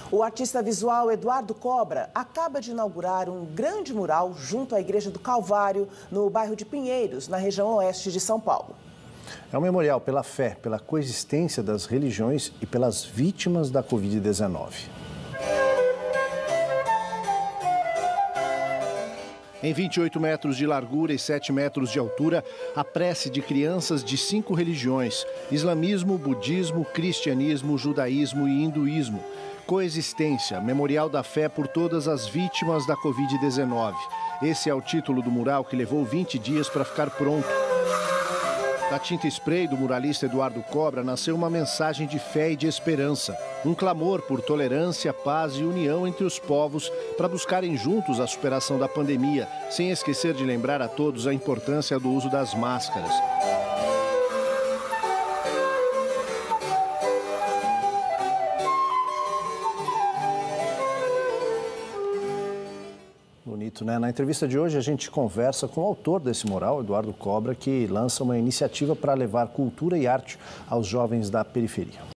O artista visual Eduardo Cobra acaba de inaugurar um grande mural junto à Igreja do Calvário, no bairro de Pinheiros, na região oeste de São Paulo. É um memorial pela fé, pela coexistência das religiões e pelas vítimas da Covid-19. Em 28 metros de largura e 7 metros de altura, a prece de crianças de 5 religiões: islamismo, budismo, cristianismo, judaísmo e hinduísmo. Coexistência, memorial da fé por todas as vítimas da Covid-19. Esse é o título do mural que levou 20 dias para ficar pronto. Da tinta spray do muralista Eduardo Cobra nasceu uma mensagem de fé e de esperança. Um clamor por tolerância, paz e união entre os povos para buscarem juntos a superação da pandemia, sem esquecer de lembrar a todos a importância do uso das máscaras. Bonito, né? Na entrevista de hoje a gente conversa com o autor desse mural, Eduardo Cobra, que lança uma iniciativa para levar cultura e arte aos jovens da periferia.